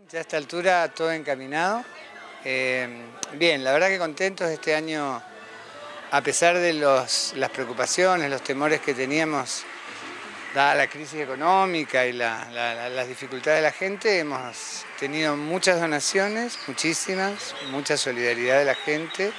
Ya a esta altura todo encaminado. Bien, la verdad que contentos este año, a pesar de las preocupaciones, los temores que teníamos, dada la crisis económica y las dificultades de la gente, hemos tenido muchas donaciones, muchísimas, mucha solidaridad de la gente,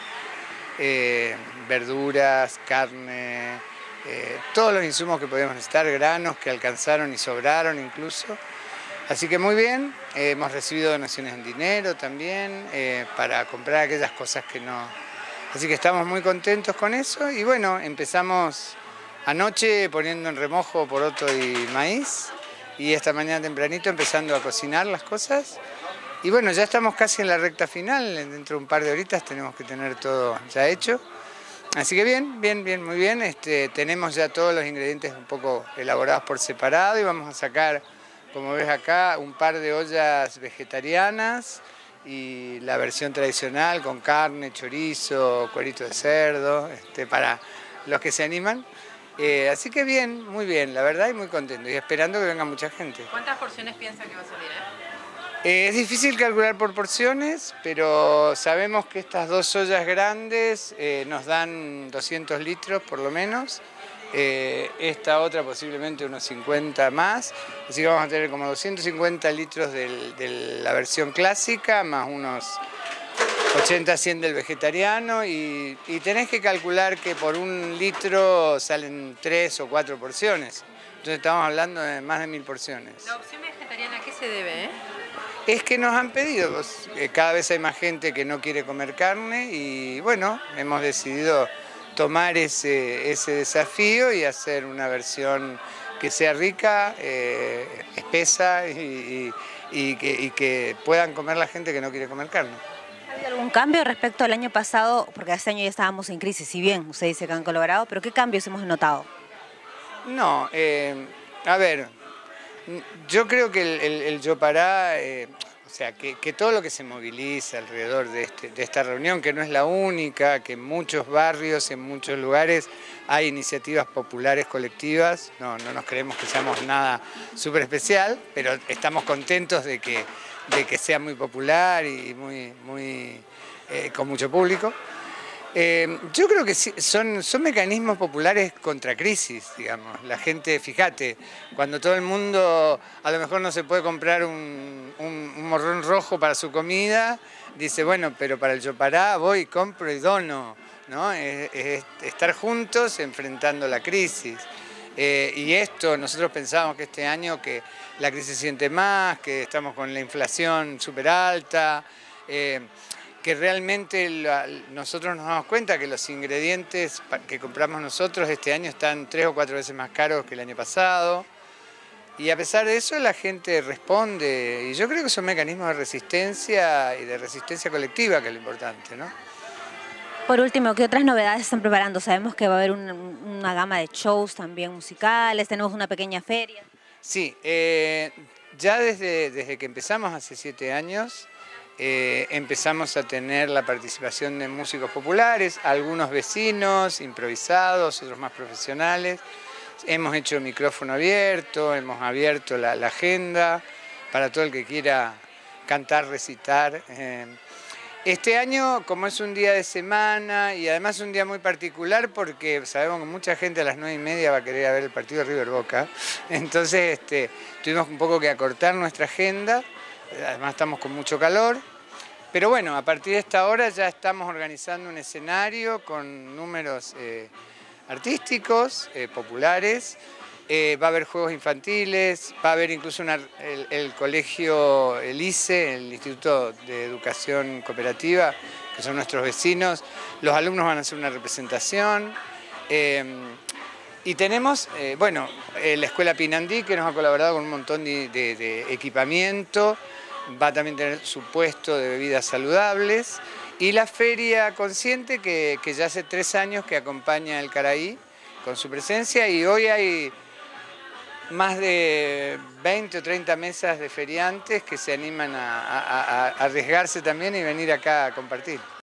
verduras, carne, todos los insumos que podíamos necesitar, granos que alcanzaron y sobraron incluso. Así que muy bien, hemos recibido donaciones en dinero también para comprar aquellas cosas que no... Así que estamos muy contentos con eso y bueno, empezamos anoche poniendo en remojo poroto y maíz y esta mañana tempranito empezando a cocinar las cosas. Y bueno, ya estamos casi en la recta final, dentro de un par de horitas tenemos que tener todo ya hecho. Así que bien, muy bien. Tenemos ya todos los ingredientes un poco elaborados por separado y vamos a sacar, como ves acá, un par de ollas vegetarianas y la versión tradicional con carne, chorizo, cuerito de cerdo, para los que se animan. Así que bien, muy bien, la verdad, y muy contento y esperando que venga mucha gente. ¿Cuántas porciones piensa que va a salir? Es difícil calcular por porciones, pero sabemos que estas dos ollas grandes nos dan 200 litros por lo menos. Esta otra posiblemente unos 50 más, así que vamos a tener como 250 litros de la versión clásica, más unos 80-100 del vegetariano y tenés que calcular que por un litro salen 3 o 4 porciones, entonces estamos hablando de más de 1000 porciones. ¿La opción vegetariana a qué se debe? Es que nos han pedido, cada vez hay más gente que no quiere comer carne y bueno, hemos decidido tomar ese desafío y hacer una versión que sea rica, espesa y que puedan comer la gente que no quiere comer carne. ¿Ha habido algún cambio respecto al año pasado? Porque este año ya estábamos en crisis, si bien usted dice que han colaborado, pero ¿qué cambios hemos notado? No, a ver, yo creo que el Yopará, o sea, que todo lo que se moviliza alrededor de esta reunión, que no es la única, que en muchos barrios, en muchos lugares hay iniciativas populares colectivas, no nos creemos que seamos nada súper especial, pero estamos contentos de que sea muy popular y con mucho público. Yo creo que sí, son mecanismos populares contra crisis, digamos. La gente, fíjate, cuando todo el mundo a lo mejor no se puede comprar un morrón rojo para su comida, dice, bueno, pero para el Yopará voy, compro y dono, ¿no? Es estar juntos enfrentando la crisis. Y esto, nosotros pensábamos que este año que la crisis se siente más, que estamos con la inflación súper alta, que realmente nosotros nos damos cuenta que los ingredientes que compramos nosotros este año están 3 o 4 veces más caros que el año pasado. Y a pesar de eso la gente responde, y yo creo que son mecanismos de resistencia y de resistencia colectiva que es lo importante, ¿no? Por último, ¿qué otras novedades están preparando? Sabemos que va a haber una gama de shows también musicales, tenemos una pequeña feria. Sí, ya desde que empezamos hace 7 años, empezamos a tener la participación de músicos populares, algunos vecinos, improvisados, otros más profesionales. Hemos hecho micrófono abierto, hemos abierto la agenda para todo el que quiera cantar, recitar. Este año, como es un día de semana y además un día muy particular porque sabemos que mucha gente a las 9:30 va a querer ver el partido de River Boca, entonces tuvimos un poco que acortar nuestra agenda, además estamos con mucho calor. Pero bueno, a partir de esta hora ya estamos organizando un escenario con números artísticos, populares, va a haber juegos infantiles, va a haber incluso el colegio, el ICE, el Instituto de Educación Cooperativa, que son nuestros vecinos, los alumnos van a hacer una representación. Y tenemos, la Escuela Pinandí, que nos ha colaborado con un montón de equipamiento, va a también tener su puesto de bebidas saludables, y la Feria Consciente, que ya hace 3 años que acompaña el Caraí con su presencia, y hoy hay más de 20 o 30 mesas de feriantes que se animan a arriesgarse también y venir acá a compartir.